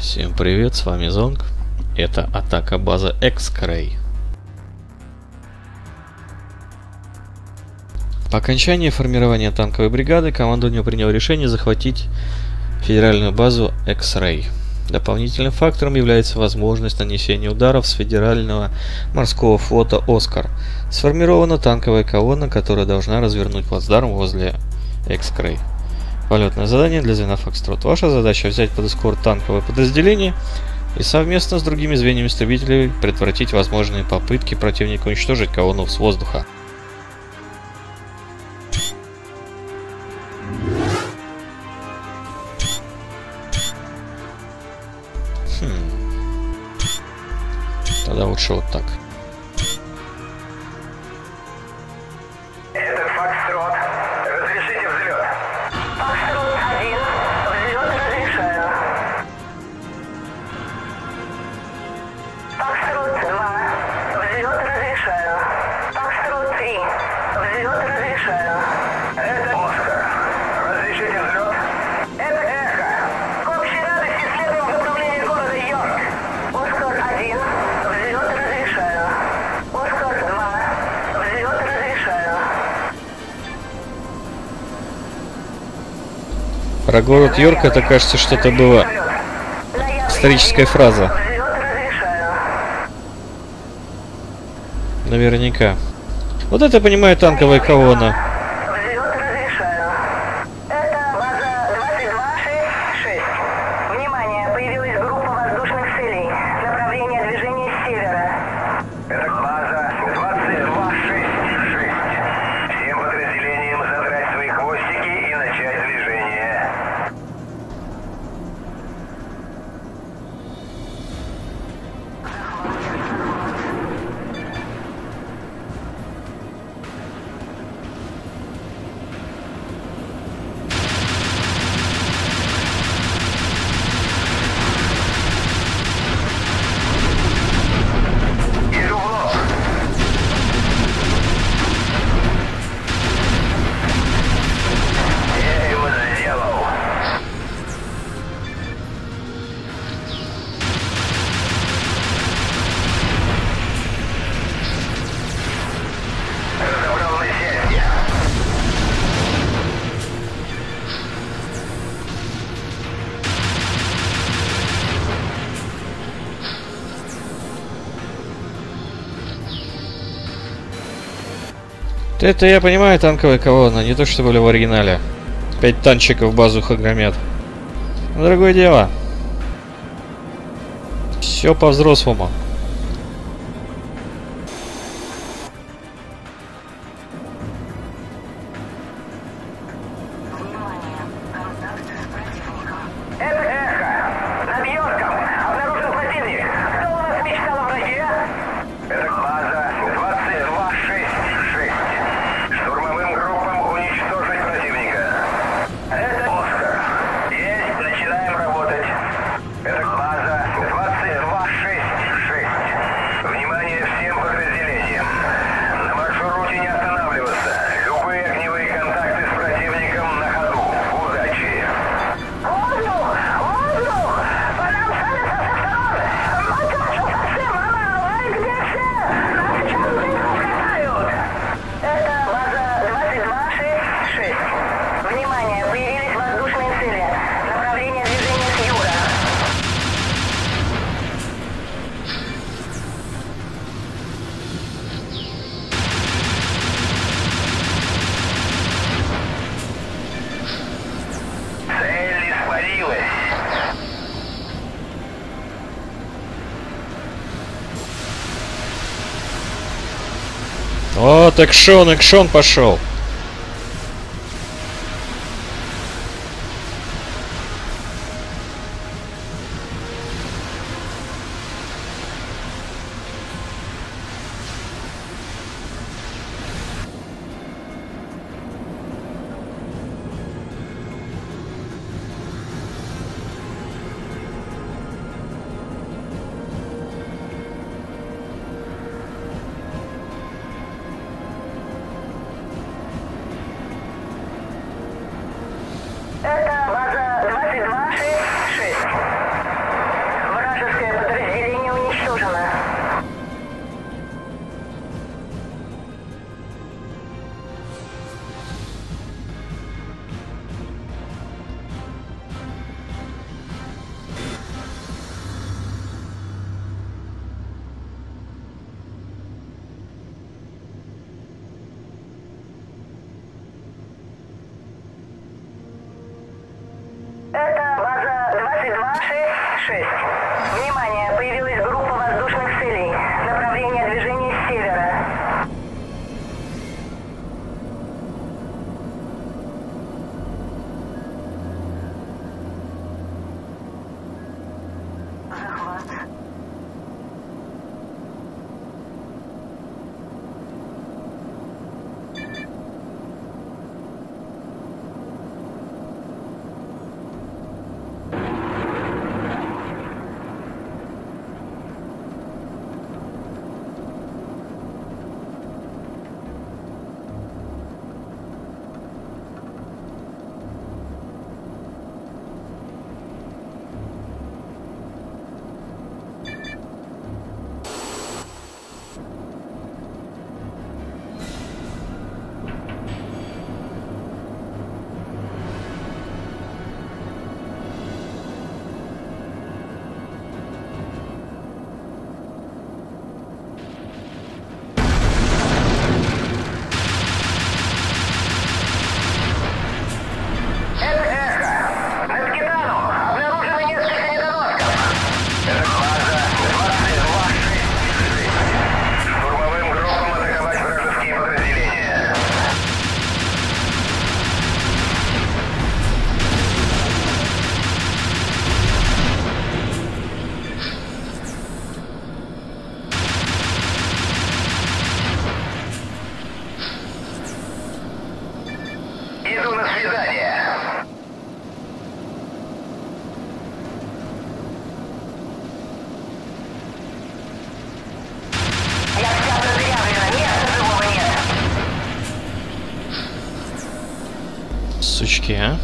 Всем привет, с вами Зонг. Это атака базы X-Ray. По окончании формирования танковой бригады командование приняло решение захватить федеральную базу X-Ray. Дополнительным фактором является возможность нанесения ударов с федерального морского флота «Оскар». Сформирована танковая колонна, которая должна развернуть плацдарм возле X-Ray. Полетное задание для звена Фокстрот. Ваша задача взять под эскорт танковое подразделение и совместно с другими звеньями истребителей предотвратить возможные попытки противника уничтожить колонну с воздуха. Тогда лучше вот так. Это Фокстрот. Разрешите взлет. Фокстрот 1. Взлет разрешаю. Фокстрот 2. Взлет разрешаю. Фокстрот 3. Взлет разрешаю. Это Оскар. Разрешите взлет. Это Эхо. К общей радости следуем в направлении города Йорк. Оскар 1. Взлет разрешаю. Оскар 2. Взлет разрешаю. Про город Йорк это, кажется, что-то было. Историческая фраза. Взлет разрешаю. Наверняка. Вот это, понимаю, танковая колонна. Взлет разрешаю. Это база 2266. Внимание, появилась группа воздушных целей. Направление движения с севера. Это база 2266. Всем подразделениям задрать свои хвостики и начать движение. Иду в лоб. Я его сделал. Разобрал на сетке. Это я понимаю, танковая колонна, не то что были в оригинале. 5 танчиков базуха громят. Но другое дело. Все по-взрослому. Это Эхо. Над Йорком. Обнаружен противник. Кто у нас мечтал о враге? Это база 2266. Штурмовым группам уничтожить противника. Это Оскар. Есть, начинаем работать. Это база 2266. Внимание всем подразделениям. На маршруте не останавливаться. Любые огневые контакты с противником на ходу. Удачи. Воздух! Воздух! По нам стали со всех сторон! Макаша совсем мало! Ай, где все? Нас сейчас дырку катают! Это база 2266. Внимание, появились воздушные цели. Направление движения с юга. Цель испарилась. Вот, экшон пошел. точки, а?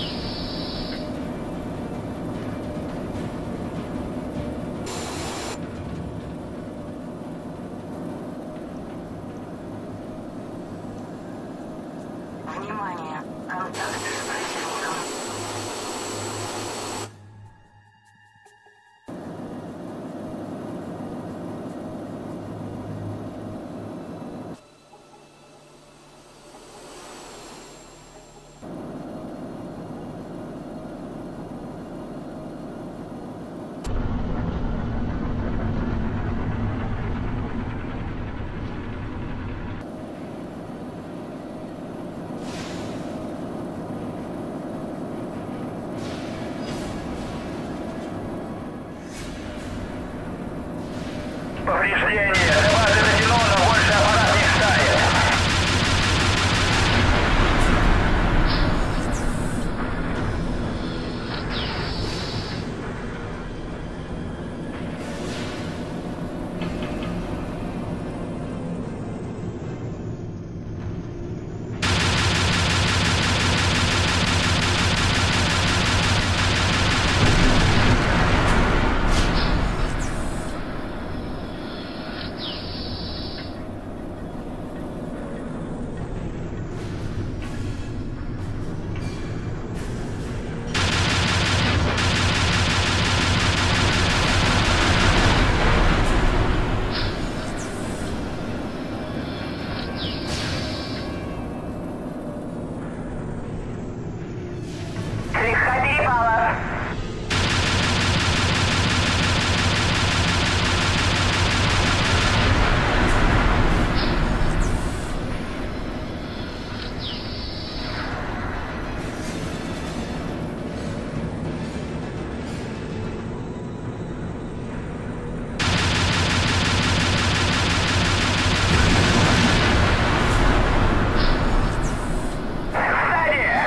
Внимание! Контакт с противником. Повреждение. До базы дотянуло, больше аппарат не встанет. Слегка перепало. Сзади!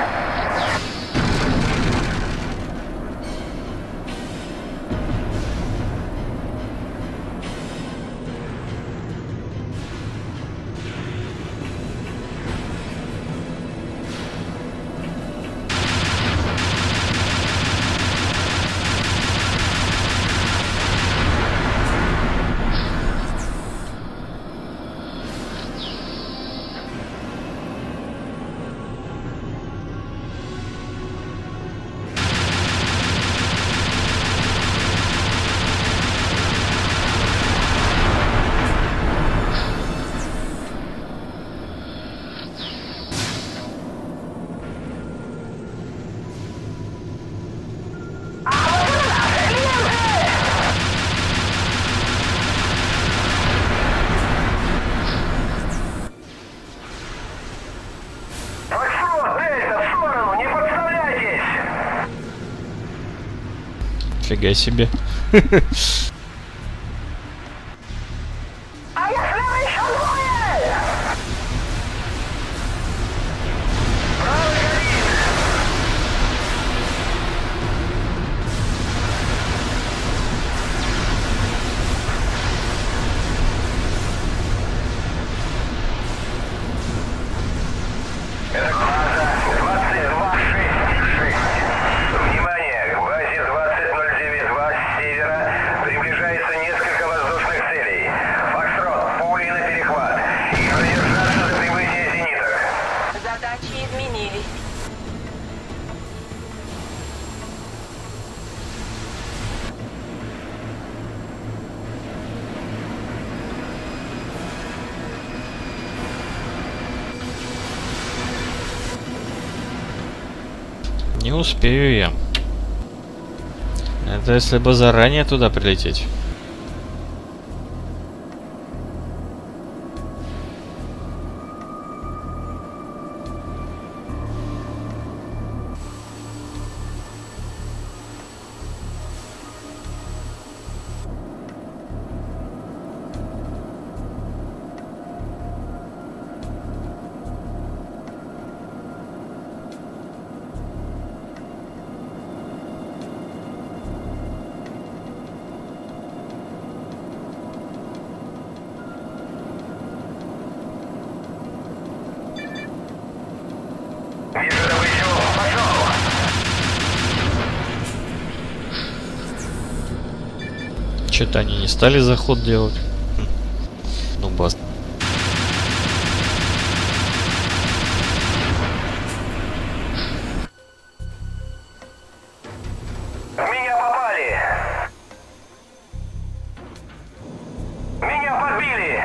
Маршрут, Дельта, в сторону, не подставляйтесь! Фига себе. А я слева еще двое! Правый горит! Это база 2266. Внимание, к базе 2009-2 с севера приближается несколько воздушных целей. Фокстрот, пули на перехват. И продержаться до прибытия зениток. Задачи изменились. Не успею я. Это если бы заранее туда прилететь. Что-то они не стали заход делать. Ну, бас. В меня попали! Меня подбили!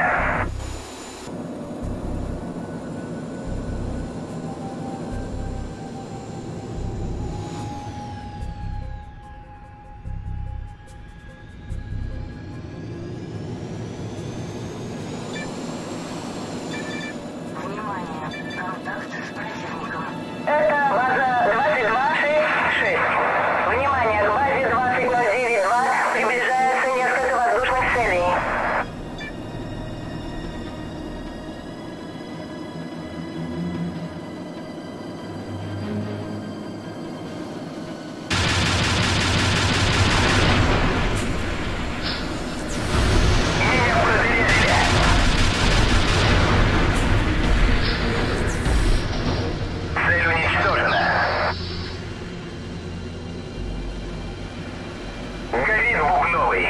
Внимание, контакт с противником. Это база 2266. Внимание, к базе 20092 приближается несколько воздушных целей. Меня проверили! Цель уничтожена. Горит бубновый.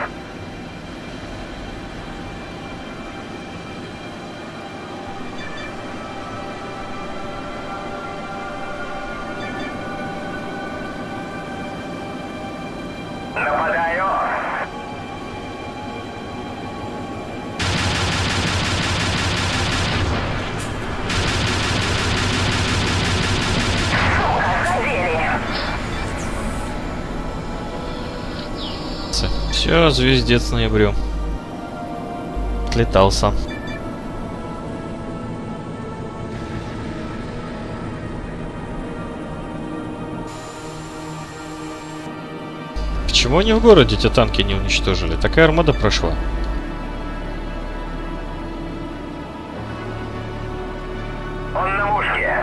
Нападаю. Задели. Все, звездец ноябрю. Отлетался. Почему они в городе те танки не уничтожили? Такая армада прошла. Он на мушке.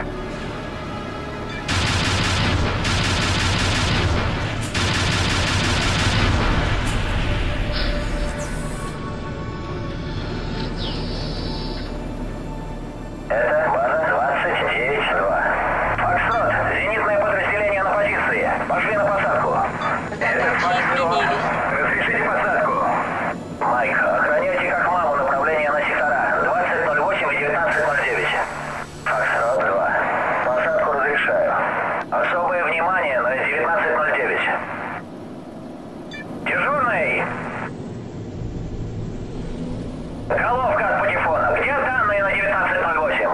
Это база 29-2. Фокстрот, зенитное подразделение на позиции. Пошли на посадку. Это Фокстрот. Разрешите посадку. Майк, охраняйте как маму направление на сектора 2008 и 1909. Фокстрот 2. Посадку разрешаю. Особое внимание на 1909. Дежурный! Головка от патефона. Где данные на 1908?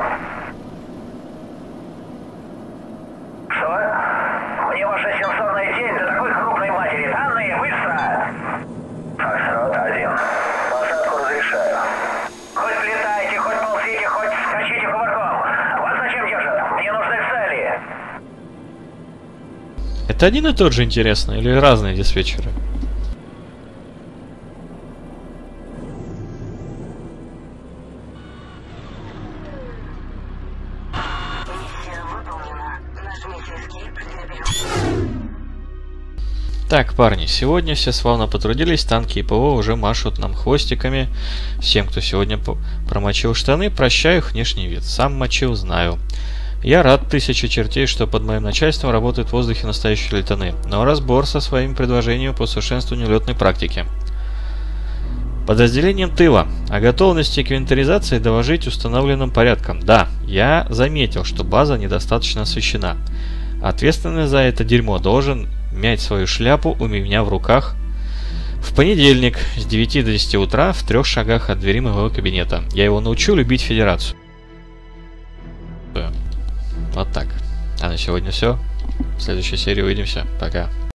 Что? Мне ваша сенсорная тень до такой крупной матери. Данные, быстро! Фокстрот 1. Посадку разрешаю. Хоть летайте, хоть ползите, хоть скачите кувырком. Вас зачем держат? Мне нужны цели. Это один и тот же, интересно, или разные диспетчеры? Миссия выполнена. Нажмите Escape для перехода. Так, парни, сегодня все славно потрудились, танки и ПВО уже машут нам хвостиками. Всем, кто сегодня промочил штаны, прощаю их внешний вид. Сам мочил, знаю. Я рад тысяче чертей, что под моим начальством работают в воздухе настоящие летуны, но разбор со своим предложением по усовершенствованию летной практики. Подразделением тыла. О готовности к инвентаризации доложить установленным порядком. Да, я заметил, что база недостаточно освещена. Ответственный за это дерьмо должен мять свою шляпу у меня в руках в понедельник с 9 до 10 утра в 3 шагах от двери моего кабинета. Я его научу любить Федерацию. Вот так. А на сегодня все. В следующей серии увидимся. Пока.